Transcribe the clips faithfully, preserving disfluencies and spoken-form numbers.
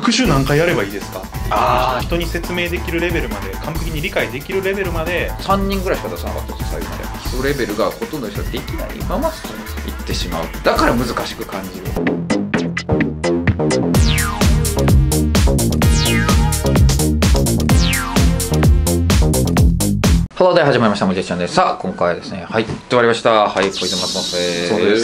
復習何回やればいいですか。 ああ、 人に説明できるレベルまで、完璧に理解できるレベルまでさんにんぐらいしか出さなかったです最後まで。基礎レベルがほとんどの人ができないままいってしまう。だから難しく感じる。ハローで始まりました。もじちゃんです。さあ、今回はですね、はい、終わりました。はい、ポイズン松本です。 そうです。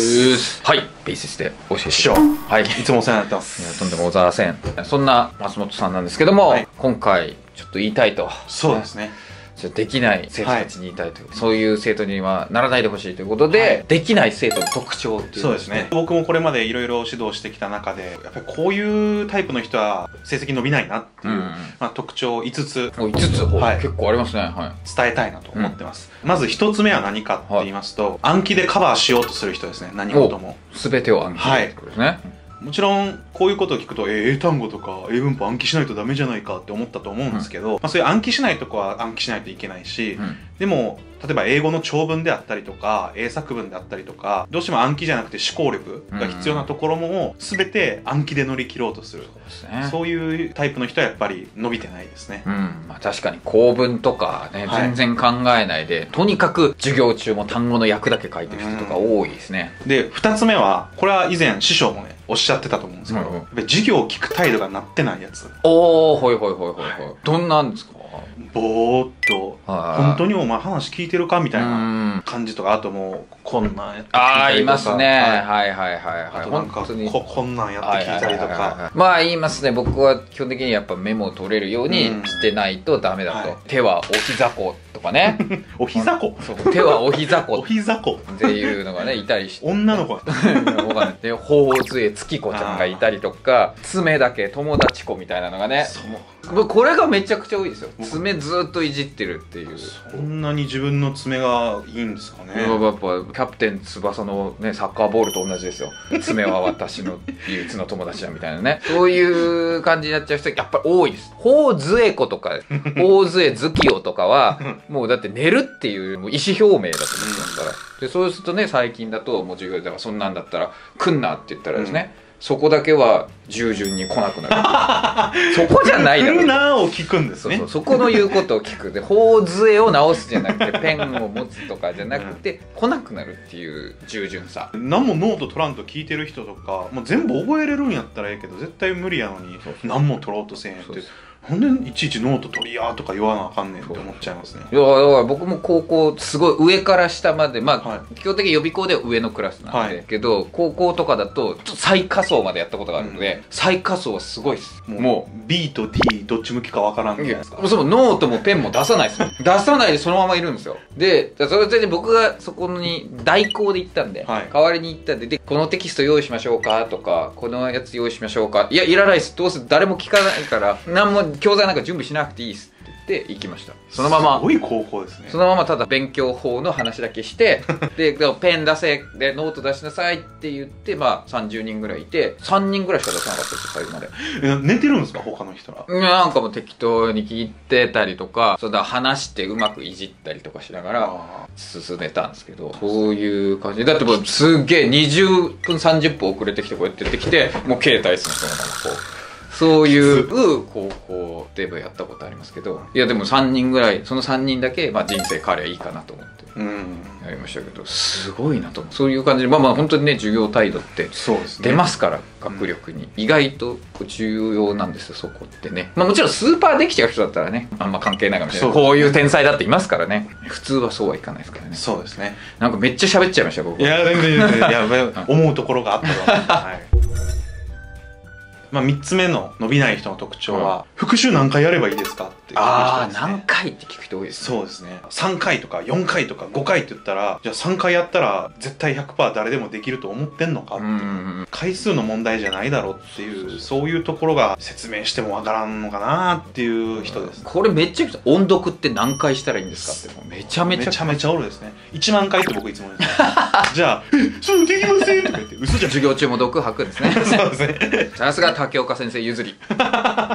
はい、ベーシスで教えて師匠、 はい、いいつもお世話になってます。 や、とんでもございません。そんな松本さんなんですけども、はい、今回ちょっと言いたいと。 そうですね。 ちょっとできない生徒たちに言いたいという、はい、そういう生徒にはならないでほしいということで、はい、できない生徒の特徴っていう、ね、 そうですね。僕もこれまでいろいろ指導してきた中で、やっぱりこういうタイプの人は成績伸びないなっていう、うん、まあ、特徴いつつ、 いつつ、はい、結構ありますね、はい、 伝えたいなと思ってます。うん、まずひとつめは何かって言いますと、はい、暗記でカバーしようとする人ですね。何事も全てを暗記ということですね。はい、もちろんこういうことを聞くと、えー、英単語とか英文法暗記しないとダメじゃないかって思ったと思うんですけど、うん、まあ、そういう暗記しないとこは暗記しないといけないし、うん、でも例えば英語の長文であったりとか英作文であったりとか、どうしても暗記じゃなくて思考力が必要なところも全て暗記で乗り切ろうとする、そうですね、そういうタイプの人はやっぱり伸びてないですね。 うん、まあ、確かに構文とかね、はい、全然考えないでとにかく授業中も単語の訳だけ書いてる人とか多いですね。 うん、でふたつめは、これは以前師匠もねおっしゃってたと思うんですけど、うん、やっぱり授業を聞く態度がなってないやつ。 おお、ほいほいほいほいほい。どんなんですか？ ぼーっと本当にお前話聞いてるかみたいな感じとか、あともうこんなんやって聞いたりとか、 ああ、いますね。はいはいはいはい。 あとなんか こ, こんなんやって聞いたりとか、 まあ言いますね。僕は基本的にやっぱメモを取れるようにしてないとダメだと。はい、手はお膝子とかね。 お膝子。 手はお膝子。 お膝子っていうのがねいたりして。 女の子。 で、頬杖月子ちゃんがいたりとか、爪だけ友達子みたいなのがね。これがめちゃくちゃ多いですよ。爪ずっといじってるっていう。 そんなに自分の爪がいいんですかね。 やっぱキャプテン翼のね、サッカーボールと同じですよ。爪は私の唯一の友達だみたいなね。そういう感じになっちゃう人やっぱり多いです。頬杖子とか頬杖月夜とかはもうだって寝るっていうもう意思表明だと思ってますから。でそうするとね、最近だともう授業ではそんなんだったら来んなって言ったらですね、うん、そこだけは従順に来なくなる。そこじゃないだろう。 来るなを聞くんですね。 そうそう、そこの言うことを聞く。で、頬杖を直すじゃなくて、ペンを持つとかじゃなくて、うん、来なくなるっていう従順さ。 何もノート取らんと聞いてる人とか、もう全部覚えれるんやったらええけど、絶対無理やのに何も取ろうとせんやって。ほんでいちいちノート取りやとか言わなあかんねんって思っちゃいますね。 いや、だから僕も高校すごい上から下まで、まあ、はい、基本的に予備校では上のクラスなんで、はい、けど高校とかだとちょっと最下層までやったことがあるので、うん、最下層はすごいです。 もう、もう ビー と ディー どっち向きかわからんみたいなですか。 そう、ノートもペンも出さないですよ。出さないでそのままいるんですよ。でそれで僕がそこに代行で行ったんで、はい、代わりに行ったんで、でこのテキスト用意しましょうかとか、このやつ用意しましょうか、いやいらないです、どうせ誰も聞かないから何も教材なんか準備しなくていいですって言って行きました。そのまますごい高校ですね。 そのままただ勉強法の話だけしてでペン出せでノート出しなさいって言って、まあさんじゅうにんぐらいいてさんにんぐらいしか出さなかったですよ最後まで。 寝てるんですか他の人ら。 なんかもう適当に聞いてたりとか、それだ話してうまくいじったりとかしながら進めたんですけど、そういう感じだってもうすっげえにじゅっぷんさんじゅっぷん遅れてきてこうやって出てきて、もう携帯ですねそのままこう。そういう高校でやったことありますけど、いやでもさんにんぐらい、そのさんにんだけ、まあ、人生変わりゃいいかなと思ってやりましたけど、すごいなと。そういう感じで、まあまあ本当にね、授業態度って出ますから、ね、学力に、うん、意外と重要なんですよそこってね。まあもちろんスーパーできちゃう人だったらね、あんま関係ないかもしれない。こういう天才だっていますからね。普通はそうはいかないですからね。 そうですね。 なんかめっちゃ喋っちゃいました僕。 いや全然全然いや思うところがあったと思います。はい。まあみっつめの伸びない人の特徴は、うん、復習何回やればいいですかって聞く人ですね。 ああ、何回って聞く人多いですね。そうですね。さんかいとかよんかいとかごかいって言ったら、じゃあさんかいやったら絶対 ひゃくパーセント 誰でもできると思ってんのかっていう、回数の問題じゃないだろうっていう、そういうところが説明してもわからんのかなっていう人です、ね。 これめっちゃ音読って何回したらいいんですかって、めちゃめちゃめちゃめちゃおるですね。いちまんかいって僕いつも言うんですよ。じゃあ「えそれできません」とか言って嘘じゃん。 授業中も読吐くんですね。 そうですね。 さすが竹岡先生譲り。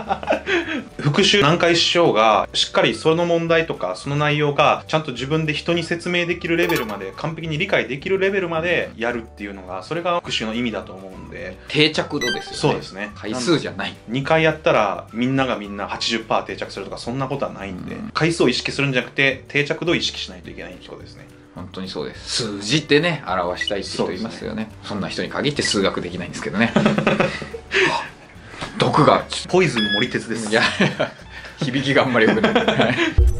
復習何回しようが、しっかりその問題とか、その内容が、ちゃんと自分で人に説明できるレベルまで、完璧に理解できるレベルまでやるっていうのが、それが復習の意味だと思うんで。 定着度ですよね。 そうですね。 回数じゃない。 にかいやったら、みんながみんな はちじゅっパーセント 定着するとか、そんなことはないんで、うん、回数を意識するんじゃなくて、定着度を意識しないといけないってことですね。 本当にそうです。数字ってね、表したいって人いますよね。そんな人に限って数学できないんですけどね。毒がポイズンの森鉄です。 いや響きがあんまり良くない。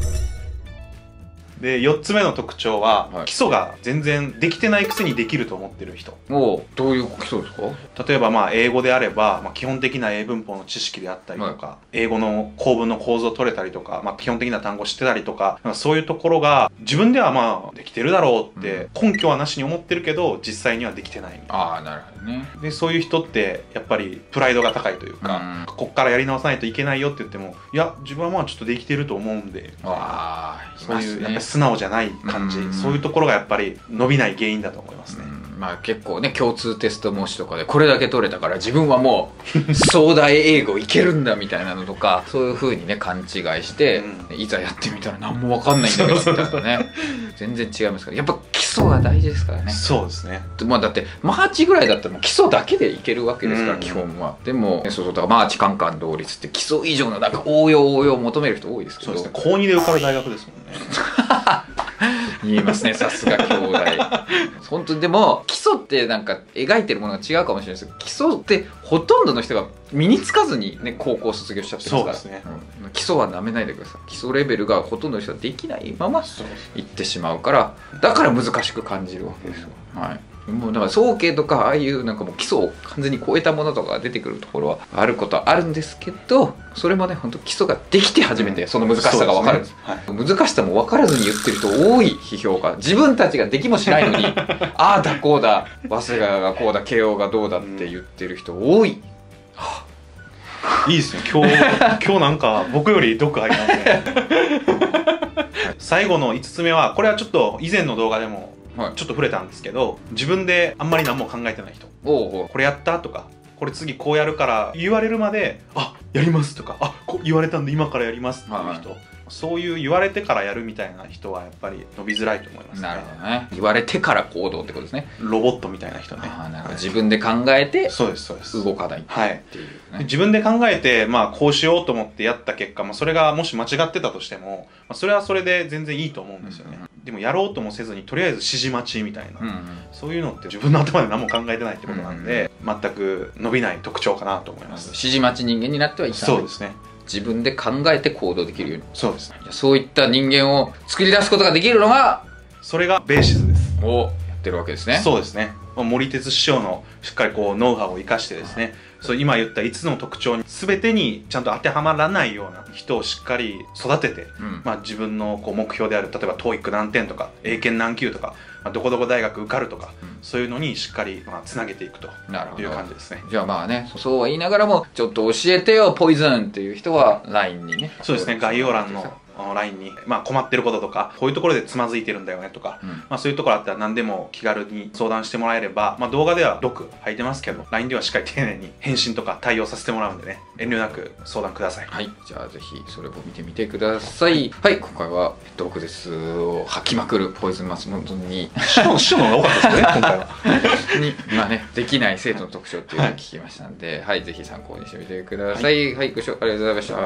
でよっつめの特徴は、はい、基礎が全然できてないくせにできると思ってる人。 おどういう基礎ですか？ 例えばまあ英語であれば、まあ、基本的な英文法の知識であったりとか、はい、英語の構文の構造を取れたりとか、まあ、基本的な単語を知ってたりとか、まあ、そういうところが自分ではまあできてるだろうって根拠はなしに思ってるけど実際にはできてないみたいな。 ああなるほどね。 でそういう人ってやっぱりプライドが高いというか、うん、こっからやり直さないといけないよって言ってもいや自分はまあちょっとできてると思うんで、 ああそういうやっぱり素直じゃない感じ、うん、そういうところがやっぱり伸びない原因だと思いますね。 うん、まあ結構ね共通テスト模試とかでこれだけ取れたから自分はもう壮大英語いけるんだみたいなのとかそういう風にね勘違いして、うん、いざやってみたら何も分かんないんだけどみたいなね全然違いますからやっぱ基礎が大事ですからね。 そうですね。 まあだってマーチぐらいだったらもう基礎だけでいけるわけですから、うん、基本は。でもそうそうだからマーチカンカン同率って基礎以上のなんか応用応用を求める人多いですけど。 そうですね。高にで受かる大学ですもんね。 言いますねさすが兄弟。本当にでも基礎ってなんか描いてるものが違うかもしれないですけど基礎ってほとんどの人が身につかずにね高校卒業しちゃってますから。そうですね、うん、基礎はなめないでください。基礎レベルがほとんどの人はできないままいってしまうからだから難しく感じるわけですよ。はい。もうだから早慶とかああいうなんかもう基礎を完全に超えたものとかが出てくるところはあることはあるんですけどそれもね本当基礎ができて初めてその難しさが分かるんです、うんですね、はい、難しさも分からずに言ってる人多い批評家自分たちができもしないのにああだこうだ早稲田がこうだ慶応がどうだって言ってる人多い、はあ、いいですね今日今日なんか僕より毒入りますね最後のいつつめはこれはちょっと以前の動画でもちょっと触れたんですけど自分であんまり何も考えてない人おうおうこれやったとかこれ次こうやるから言われるまであやりますとかあこう言われたんで今からやりますっていう人、はい、そういう言われてからやるみたいな人はやっぱり伸びづらいと思いますね。 なるほどね。言われてから行動ってことですね。 ロボットみたいな人ね。 あなんか自分で考えてそうですそうです動かないっていう、ね、 はい、自分で考えて、まあ、こうしようと思ってやった結果、まあ、それがもし間違ってたとしても、まあ、それはそれで全然いいと思うんですよね、うんうん、でもやろうともせずにとりあえず指示待ちみたいな、うんうん、そういうのって自分の頭で何も考えてないってことなんで、うんうん、全く伸びない特徴かなと思います。 指示待ち人間になってはいかない。 そうですね。 自分で考えて行動できるように。 そうですね。 そういった人間を作り出すことができるのがそれがベーシズです。 をやってるわけですね。 そうですね。森鉄師匠のしっかりこうノウハウを生かしてですね、そう今言ったいつつの特徴に全てにちゃんと当てはまらないような人をしっかり育てて、うん、まあ自分のこう目標である例えば トーイック 何点とか英検何級とか、まあ、どこどこ大学受かるとか、うん、そういうのにしっかりまあつなげていくという感じですね。 じゃあまあねそうは言いながらもちょっと教えてよポイズンっていう人は ライン にね。 そうですね。概要欄のライン に、まあ、困ってることとかこういうところでつまずいてるんだよねとか、うん、まあ、そういうところあったら何でも気軽に相談してもらえれば、まあ、動画では毒吐いてますけど ライン ではしっかり丁寧に返信とか対応させてもらうんでね遠慮なく相談ください。 はい、じゃあぜひそれを見てみてください。はい、今回は毒舌を吐きまくるポイズン松本に師匠の方が多かったですね今回はにまあねできない生徒の特徴っていうのを聞きましたんで、はい、はい、ぜひ参考にしてみてください。はい、はい、ご視聴ありがとうございました。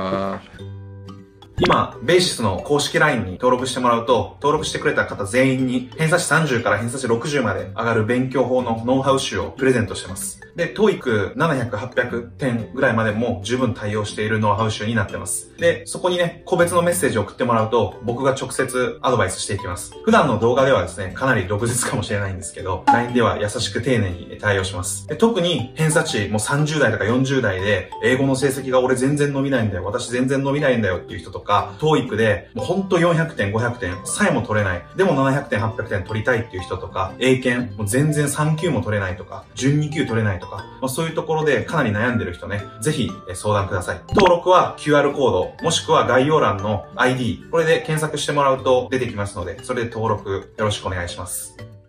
今、ベーシスの公式 ライン に登録してもらうと、登録してくれた方全員に偏差値さんじゅうから偏差値ろくじゅうまで上がる勉強法のノウハウ集をプレゼントしてます。で、トーイックななひゃく、はっぴゃくてんぐらいまでも十分対応しているノウハウ集になってます。で、そこにね、個別のメッセージを送ってもらうと、僕が直接アドバイスしていきます。普段の動画ではですね、かなり毒舌かもしれないんですけど、ライン では優しく丁寧に対応します。で、特に偏差値もうさんじゅう代とかよんじゅう代で、英語の成績が俺全然伸びないんだよ、私全然伸びないんだよっていう人とか、トーイックでもうほんとよんひゃくてん、ごひゃくてんさえも取れない。でもななひゃくてん、はっぴゃくてん取りたいっていう人とか、英検もう全然さん級も取れないとか、準に級取れないとか、まあ、そういうところでかなり悩んでる人ね、ぜひ相談ください。登録は キューアール コード、もしくは概要欄の アイディー、これで検索してもらうと出てきますので、それで登録よろしくお願いします。